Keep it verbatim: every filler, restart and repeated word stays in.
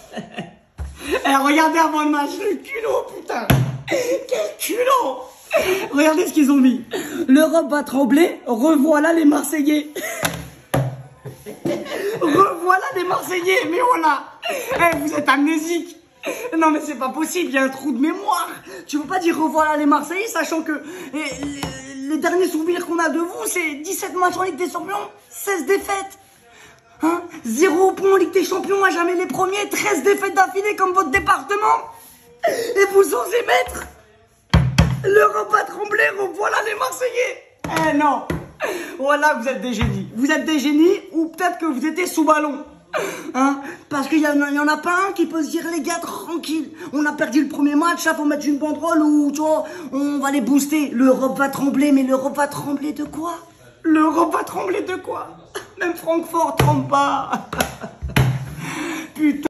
Eh, regardez avant le match, le culot, putain. Quel culot. Regardez ce qu'ils ont mis. L'Europe va trembler, revoilà les Marseillais. Revoilà les Marseillais, mais voilà. Eh, vous êtes amnésique. Non mais c'est pas possible, il y a un trou de mémoire. Tu peux pas dire revoilà les Marseillais, sachant que les, les, les derniers souvenirs qu'on a de vous, c'est dix-sept matchs en Ligue des Champions, seize défaites. Hein, zéro point en Ligue des Champions, à jamais les premiers, treize défaites d'affilée comme votre département. Et vous osez mettre l'Europe va trembler, revoilà les Marseillais. Eh non. Voilà, vous êtes des génies. Vous êtes des génies ou peut-être que vous étiez sous ballon. Hein? Parce qu'il y, y en a pas un qui peut se dire les gars tranquille, on a perdu le premier match, il faut mettre une banderole ou tu vois, on va les booster. L'Europe va trembler, mais l'Europe va trembler de quoi? L'Europe va trembler de quoi? Même Francfort tremble pas. Putain.